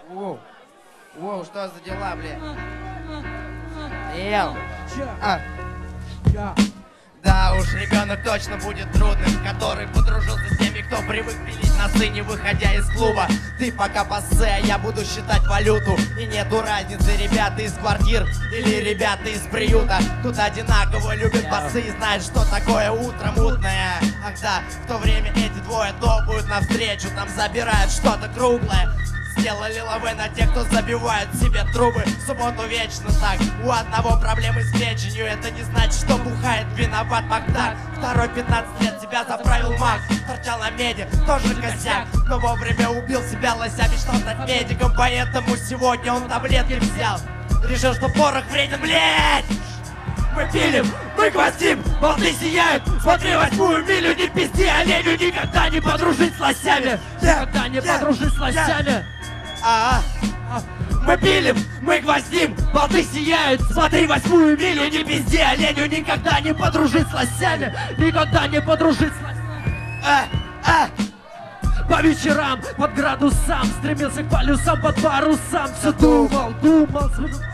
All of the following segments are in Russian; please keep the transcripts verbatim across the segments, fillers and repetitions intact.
Воу. Воу, что за дела, блядь? Ел. А. Да уж, ребенок точно будет трудным, который подружился с теми, кто привык пилить носы, не выходя из клуба. Ты пока пассе, а я буду считать валюту. И нету разницы, ребята из квартир или ребята из приюта. Тут одинаково любят басы и знают, что такое утро мутное. Ах да, в то время эти двое топают навстречу, там забирают что-то круглое. Сделали лавы на тех, кто забивает себе трубы. В субботу вечно так. У одного проблемы с печенью. Это не значит, что бухает, виноват Макдак. Второй пятнадцать лет себя заправил маг. Торчал на меди, тоже косяк. Но вовремя убил себя лося, мечтал стать медиком. Поэтому сегодня он таблетки взял. Решил, что порох вреден, блять. Мы пилим, мы гвоздим, волны сияют. Смотри восьмую милю, не пизди оленю. Никогда не подружить с лосями. Никогда не подружить с лосями. А, а, мы пилим, мы гвоздим, болты сияют. Смотри восьмую милю, не пизди оленю. Никогда не подружить с лосями. Никогда не подружить с лосями. А, а. По вечерам, под градусам, стремился к полюсам, под парусам. Все думал, думал,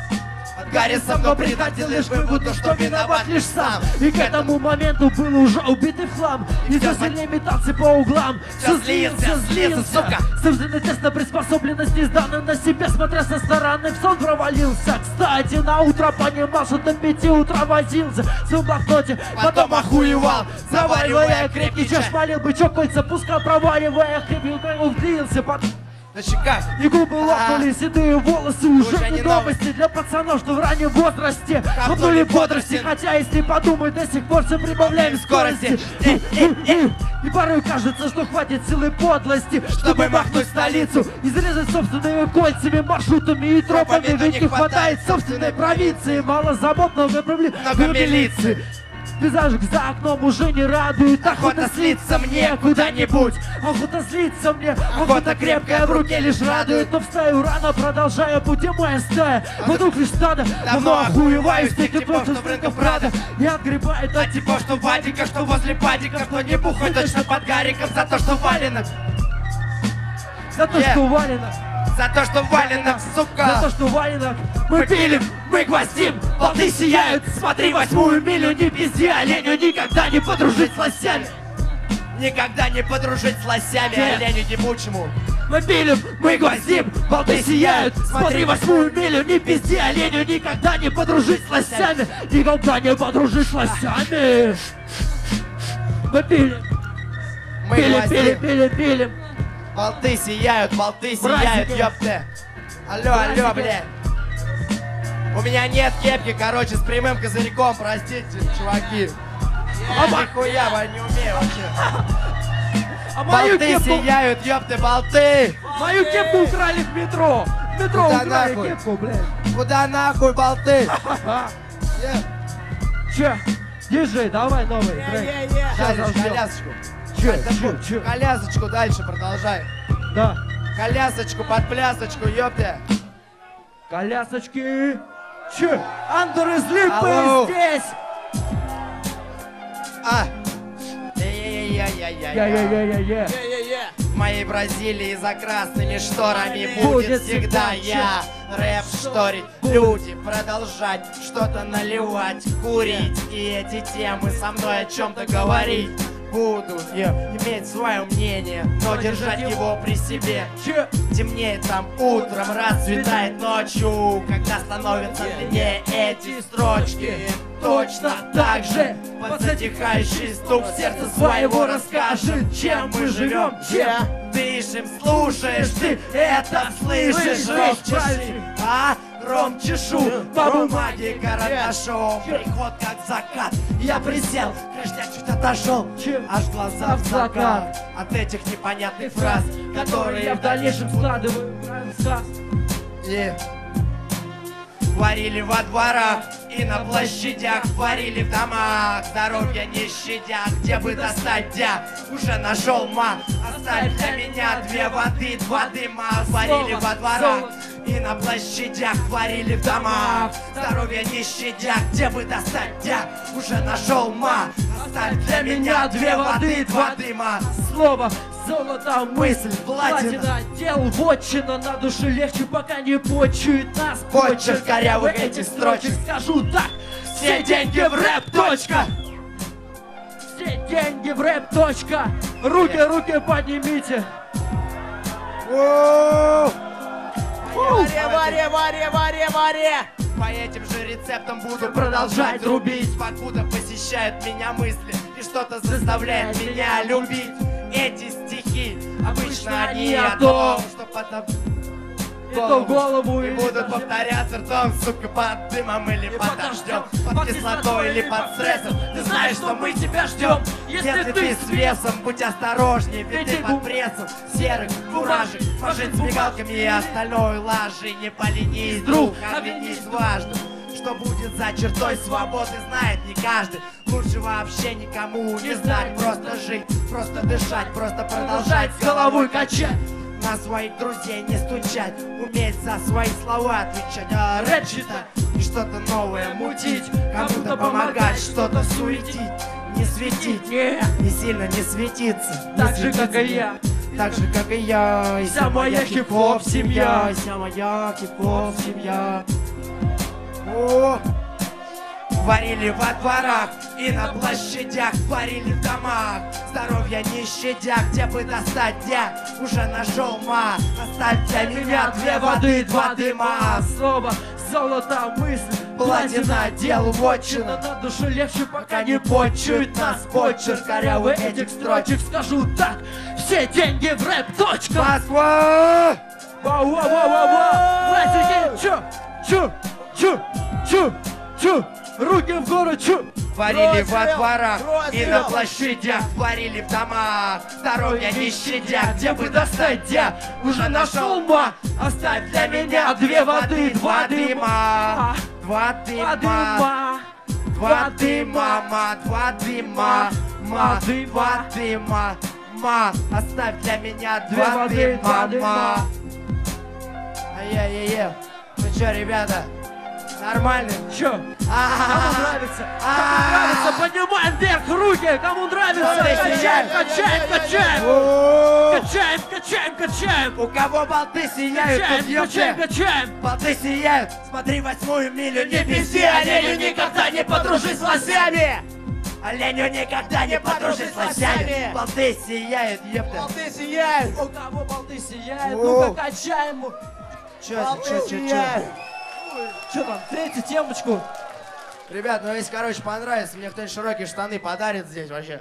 Гаррисом, но приходил лишь к выводу, что виноват лишь сам. И к этому моменту был уже убитый в хлам. И все сильнее метался по углам. Все злился, злился, сука. Собственный тест на приспособленность не сданный на себе, смотря со стороны, в сон провалился. Кстати, на утро понимал, что до пяти утра возился в своем блокноте, потом охуевал, заваривая крепкий чаш. Молил бычок, кольца пускал, проваливая хрипел, вдлился под... На щеках и губы лопнули, седые волосы уже, уже не новости для пацанов, что в раннем возрасте хапнули бодрости. Хотя, если подумать, до сих пор все прибавляем скорости. И, и, и, и порой кажется, что хватит силы подлости, чтобы махнуть столицу, изрезать собственными кольцами, маршрутами и тропами. Ведь не хватает собственной провинции, мало забот, много проблем, много милиции. Пейзаж за окном уже не радует. Охота слиться мне куда-нибудь. Охота слиться мне. Охота крепкая в руке лишь радует. Но встаю рано, продолжая пути моя стая. Вокруг лишь стадо. Давно охуеваю с тех типов, что с рынков Прада. И отгребает от типов, что Вадика, что возле падика, что не бухает точно под гариком. За то, что валенок. За то, что валенок. За то, что валенок, сука! За то, что валенок. Мы пилим, мы гвоздим, болты сияют. Смотри восьмую милю, не пизди оленю. Никогда не подружить с лосями. Никогда не подружить с лосями, оленю ебучему. Мы пилим, мы гвоздим, болты сияют. Смотри восьмую милю, не пизди оленю. Никогда не подружить с лосями. Никогда не подружить с лосями. Мы пилим, мы пилим, пилим, пилим, пилим. Болты сияют, болты сияют, ёпта. Алло, алло, блядь. У меня нет кепки, короче, с прямым козырьком, простите, чуваки. Я нихуя, я не умею вообще. А болты сияют, ёпта, болты. Мою кепку украли в метро. В метро Куда украли нахуй? Кепку, блядь. Куда нахуй, болты? Че? Держи, давай новый трек. Сейчас, колясочку. Че, че, че? Колясочку дальше продолжай. Да. Колясочку под плясочку, ёпта. Колясочки. Че? Андер из Липы здесь. А. Я-я-я-я-я-я. В моей Бразилии за красными шторами будет всегда я. Рэп шторить, люди продолжать что-то наливать, курить. И эти темы со мной о чем-то говорить. Буду yeah. иметь свое мнение, но держать его при себе. yeah. Темнеет там утром, расцветает ночью, когда становятся длиннее эти строчки. Точно так же под затихающий стук сердца своего расскажет, чем мы живем, чем дышим, слушаешь ты это, слышишь, ровчеши, а? Ром чешу по бумаге карандашом. Приход как закат. Я присел, крышня чуть отошел, аж глаза в закат от этих непонятных фраз, которые я в дальнейшем складываю в рассказ. И варили во дворах и на площадях, варили в домах, здоровья не щадя, где бы достать дя, уже нашел маг. Оставь для меня две воды, два дыма. Варили во дворах и на площадях, варили в домах, здоровья не щадя, где бы достать дя, уже нашел маг. Оставь для меня две воды, два дыма. Слово Золото мысль, платина, дел вотчина, на душе легче, пока не почует нас почерк корявых этих строчек. Скажу так, все деньги в рэп, точка. Все деньги в рэп, точка. Руки, руки поднимите. Варе, варе, варе, варе, варе. По этим же рецептам буду продолжать рубить, покуда посещают меня мысли и что-то заставляет меня любить. Эти стихи обычно они о том, что потом голову, голову и будут повторяться ртом, сука, под дымом или под дождем, под кислотой или под стрессом. Ты знаешь, что мы тебя ждем. Если ты с весом, будь осторожней, ведь ты под прессом серых фуражек, пожить с мигалками и остальной лажей. Не поленись, друг, обвинись важно. Что будет за чертой свободы, знает не каждый. Лучше вообще никому не знать, просто жить, просто дышать, просто продолжать головой качать. На своих друзей не стучать, уметь за свои слова отвечать, а рэп читать и что-то новое мутить, кому-то помогать, что-то суетить, не светить, не сильно не светиться, так же как и я, так же как и я, и вся моя хип-хоп семья, и вся моя хип-хоп семья. О! Варили во дворах и на площадях, варили в домах, здоровья не щадя, где бы достать я, уже нашел ма. Оставь для меня две воды, два дыма. Слово, золото, мысль, платина, дел вотчина, на душе легче, пока не почует нас почерк корявый этих строчек. Скажу так, все деньги в рэп, точка. Москва! Вау-вау-вау-вау-вау! Классики, чу, чу, чу, чу, чу. Руки в гору, чу! Варили во дворах и на площадях, варили в домах, здоровья не щадя, где бы достать я, уже нашел ма. Оставь для меня две воды, два дыма, два дыма, два дыма, ма, два дыма, ма, два дыма, ма. Оставь для меня два дыма, ма. Ай-яй-яй-яй. Ну чё, ребята? Нормально? Чё? Кому нравится? Кому нравится? Поднимаем вверх руки! Кому нравится? Качаем, качаем, качаем! Качаем, качаем, качаем! У кого болты сияют, тут качаем, качаем! Болты сияют! Смотри восьмую милю, не пизди! Оленю никогда не подружись с лосями! Оленю никогда не подружись с лосями! Болты сияют, ёпта! Болты сияют! У кого болты сияют? Ну-ка качаем! Чё, чё, чё, чё? Что там, третью темочку? Ребят, ну если, короче, понравится, мне кто-нибудь широкие штаны подарит здесь вообще.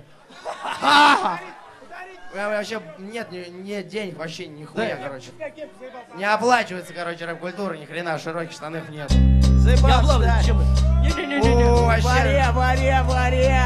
Вообще нет, нет денег, вообще нихуя, короче. Не оплачивается, короче, рэп-культура, ни хрена, широких штанов нет. Заебал, не-не-не-не. Варе, варе, варе.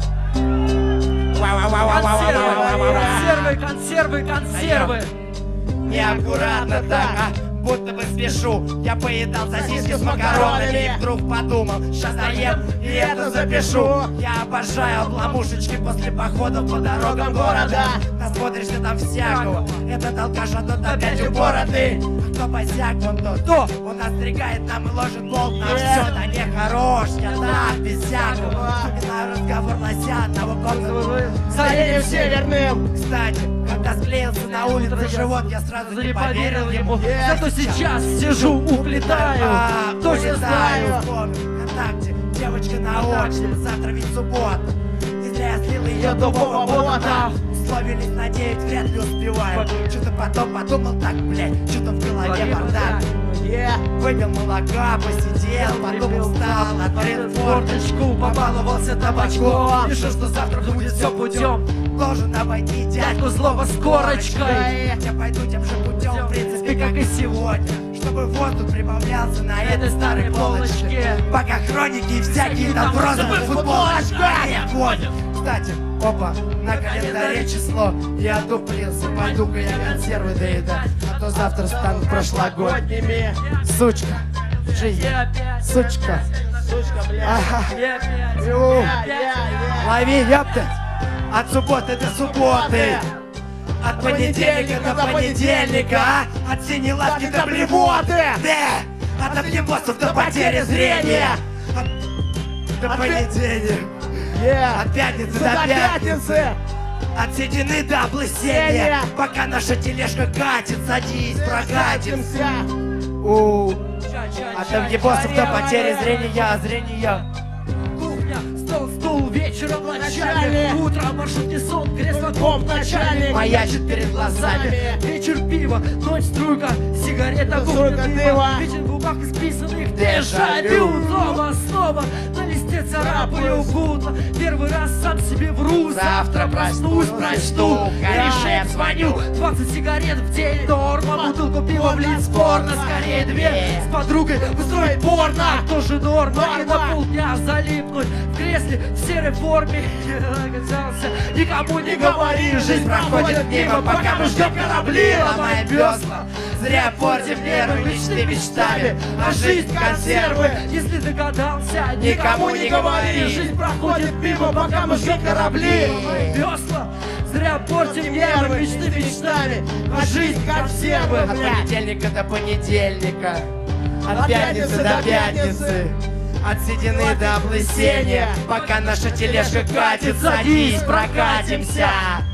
Консервы, консервы, консервы. Неаккуратно так, а? Будто бы спешу. Я поедал сосиски с макаронами и вдруг подумал, сейчас доем и это запишу. Я обожаю обломушечки после походов по дорогам города. Насмотришься там всякого. Этот алкаш, а тот опять у бороды. А кто босяк, вон тот, кто? Он отстригает нам и ложит болт на все. Да не хорош, я так, без всякого. Вспоминаю разговор лося одного комнату с оленем северным. Кстати, когда склеился на улице живот, я сразу не поверил ему. Зато сейчас сижу, уплетаю, а, точно знаю. ВКонтакте, девочка наочно, завтра ведь суббота. Не зря я слил ее дубового бота. Условились на девять, вряд ли успеваю. Что-то потом подумал, так, блядь, что-то в голове бардак. Выпил молока, посидел, потом встал, отворил форточку, побаловался табачком. Решил, что завтра будет все путем. Должен обойти дядьку злого с корочкой. Я пойду тем же путем, в принципе, как и сегодня, чтобы воздух прибавлялся на этой старой полочке. Пока хроники всякие там в розовых футболочках. Я понял. Кстати, опа, на календаре число. Я дуплился, пойду-ка я консервы доедать, а то завтра станут прошлогодними. Сучка, жизнь, сучка. Сучка, блядь. Лови, ёпта. От субботы до субботы, от понедельника до понедельника, от синей лавки до блевоты, от объебосов до потери зрения, от... до понедельника, от пятницы до пятницы, От седины до облысения, пока наша тележка катит, садись, прокатимся. У, от объебосов до потери зрения, зрения. Кухня, стол, стул, вечером начальник. Утром маршрутный сон, кресло, комп, начальник. Маячит перед глазами. Вечер пива, ночь струйка, сигарета, губка дыма. Вечер в губах исписанных дежавю. Снова, снова на листе царапаю гудно. Первый раз сам себе вру. Завтра проснусь, прочту, решив звоню. Двадцать сигарет в день норма. Бутылку пива в лиц порно. Скорее две с подругой устроить порно. Тоже норма. И на полдня залипнуть в кресле в серой форме. Оказался, никому не говори. Жизнь проходит мимо, пока мы ждем корабли. Ломаем весла, зря портим нервы, мечты мечтами, а жизнь консервы. Если догадался, никому не говори. Жизнь проходит мимо, пока мы ждем корабли. Ломаем весла, зря портим нервы, мечты мечтами, а жизнь консервы. От понедельника до понедельника, от пятницы до пятницы, от седины до облысения, пока наша тележка катит, садись, прокатимся.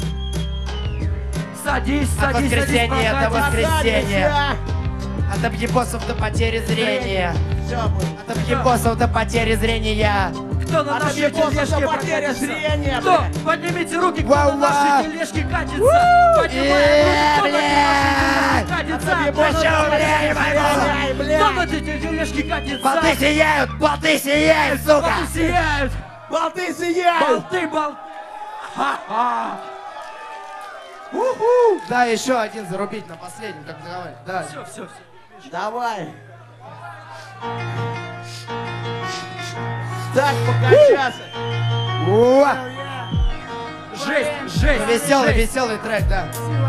Садись, От садись, воскресенья садись, до воскресенья, от объебосов до потери зрения, от объебосов до потери зрения. Кто на нашей тележке потеря зрения? Кто? Поднимите руки, кто Вау, на нашей тележке катится. Поднимаем руки, кто на тележке катится. Кто на этой тележке катится? Болты сияют, болты сияют, сука! Болты сияют! Болты сияют! Болты, болты! Да, еще один зарубить на последнем, как договаривались. Да. Все, все, все. Давай! Так, покачаться! О! Жесть, жесть! Веселый, жесть. веселый трек, да.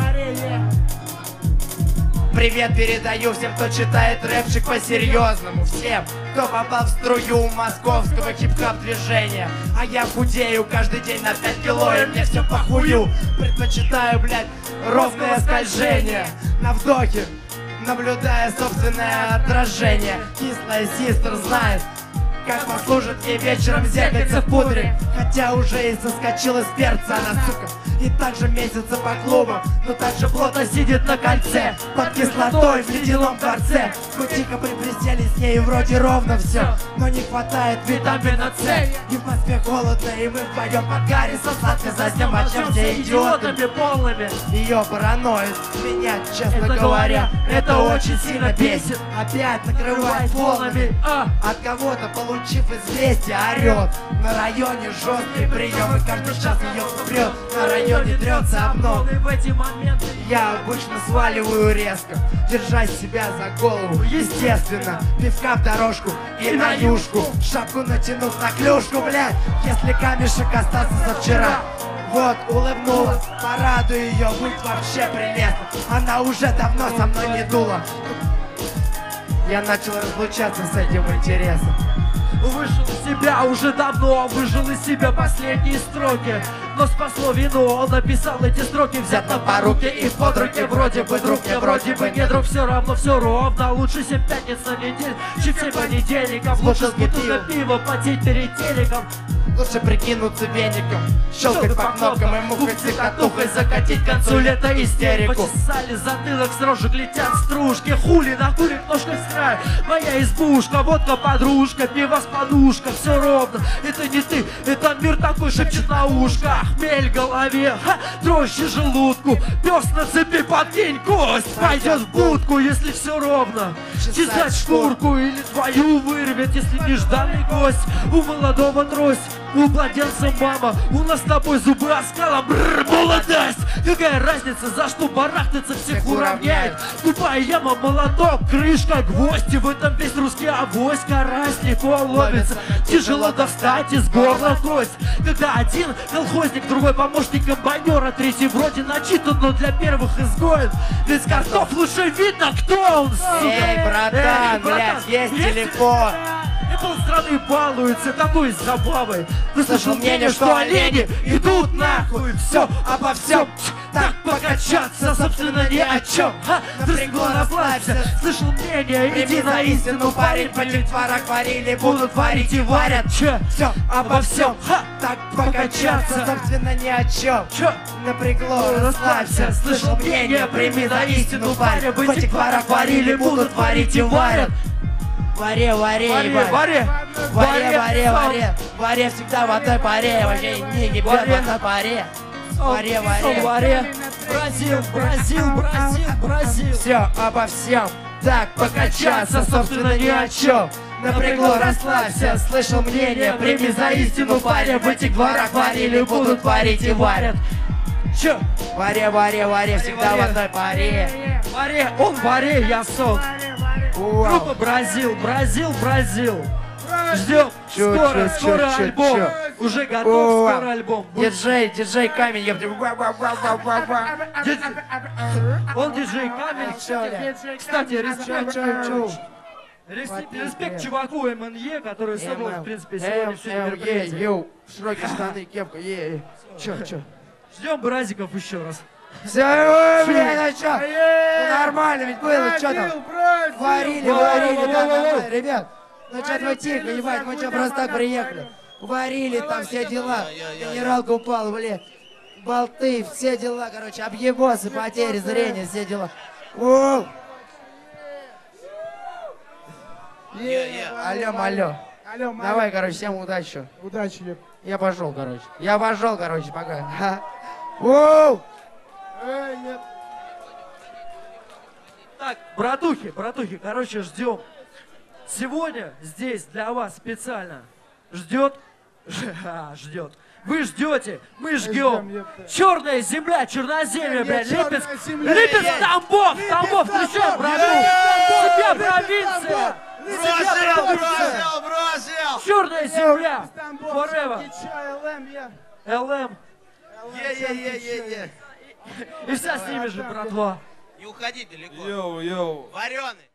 Привет передаю всем, кто читает рэпчик по-серьезному. Всем, кто попал в струю московского хип-хоп движения. А я худею каждый день на пять кило, и мне все похую. Предпочитаю, блядь, ровное скольжение. На вдохе, наблюдая собственное отражение. Кислая систер знает, как послужит ей вечером зеркальце в пудре. Хотя уже и соскочила с перца она, сука. И так же месяца по клубам, но так же плотно сидит на кольце. Под кислотой в ледяном дворце. Мы тихо приплестели с ней, вроде ровно все, но не хватает витамина С. И в Москве холодно, и мы вдвоем под Гаррисом сладко заснем, о чем все идиотами полными. Ее параноид меня, честно Это говоря, это очень сильно бесит. Опять накрывает волнами. А. От кого-то, получив известие, орет. На районе жесткий прием, и каждый час ее прет. На районе трется обнов. В эти моменты Я обычно сваливаю резко, держась себя за голову. Естественно, пивка в дорожку и на юшку. Шапку натянув на клюшку, блядь, если камешек остался со вчера. Вот, улыбнулась, порадую ее, быть вообще прелестно. Она уже давно со мной не дула. Я начал разлучаться с этим интересом. Вышел из себя уже давно, выжил из себя последние строки. Но спасло вино, он написал эти строки. Взят на поруки и под руки. Вроде бы друг, я вроде бы не друг. Все равно все ровно. Лучше семь пятниц на неделю, чем семь понедельников. Лучше с бутылкой пива потеть перед телеком. Лучше прикинуться веником, щелкать по кнопкам и мухать цикатухой, закатить к концу лета истерику. Почесали затылок, с рожек летят стружки. Хули накурит ножкой с края. Моя избушка, водка, подружка, пиво с подушка. Все ровно, это не ты, это мир такой шепчет на ушко. Хмель в голове, ха, дрожжи желудку. Пес на цепи, подкинь кость. Пойдет в будку, если все ровно. Чесать шкурку или твою вырвет, если нежданный гость. У молодого трость, у младенца мама. У нас с тобой зубы оскалом, бррр, молодость. Какая разница, за что барахтаться всех уравняет. Тупая яма, молоток, крышка, гвозди. В этом весь русский авось, карась легко ловится. Тяжело достать из горла кость. Когда один колхозник, другой помощник комбайнера, третий вроде начитан, но для первых изгоев. Без картов лучше видно, кто он, сука. Эй, братан, Эй, блядь, есть телефон. Apple страны балуются такой забавой. Ты слышал мнение, что олени идут нахуй. Все обо всем, так покачаться, собственно, ни о чем. Ха, напрягло, расслабься. Слышал мнение, иди на истину, парень. Против тварок варили, будут варить и варят. Че? Все обо всем, ха, так покачаться, собственно, ни о чем. Че? Напрягло, Расслабься, слышал мнение, прими за истину, парень. В этих тварок варили, будут варить и варят. Варе, варе, Варе, ебать. варе, Варе, варе, варе. Варе всегда в одной паре. Вообще не ебет в Варе. одной паре. Варе, варе. Варе. Бразил, Бразил, Бразил, Бразил. Все обо всем. Так покачаться, собственно, ни о чем. Напрягло, расслабься, слышал мнение, прими за истину, парень. В этих дворах варили, будут варить и варят. Че? Варе, варе, варе, всегда в одной паре. Варе, он варе, я сон. Группа Бразил, Бразил, Бразил. Ждем. Чё, Скоро, чё, скоро чё, чё, альбом. чё? Уже готов, О, скоро альбом. Будет. Диджей, диджей Камень, я прям... Диджей- Он диджей Камень. Кстати, респект, респект, респект чуваку эм эн е, который собрал, в принципе, сегодня все мероприятие. Йоу, широкие штаны, кепка, е. Чё, чё? Ждем Бразиков еще раз. Все, блядь, ну чё? Ну нормально ведь было, чё там? Варили, варили, да, нормально. Ребят, ну чё вы тихо, ебать, мы чё просто так приехали? Варили там все дела, генералка упал, блядь. Болты, все дела, короче, объебосы, потери зрения, все дела. Воу! Алло, алло. Алло, Мария. Давай, короче, всем удачи. Удачи, Леп. Я пошел, короче. Я пошел, короче, пока. Ха. Воу! Эй, нет. Так, братухи, братухи, короче, ждем. Сегодня здесь для вас специально ждет, ждет. Вы ждете, мы ждем, ждем. ёпта. Черная земля, черноземье, блядь, Черная Липецк, земля. Липецк, Тамбов, Тамбов, встречаем, братух. Себя провинция, Бросил, бросил, бросил! черная земля, Стамбул, forever, Чай, ЛМ, я. эл эм, Е-е-е-е-е. и вся с ними же, братва. Не уходи далеко. Йоу, йоу. Вареный.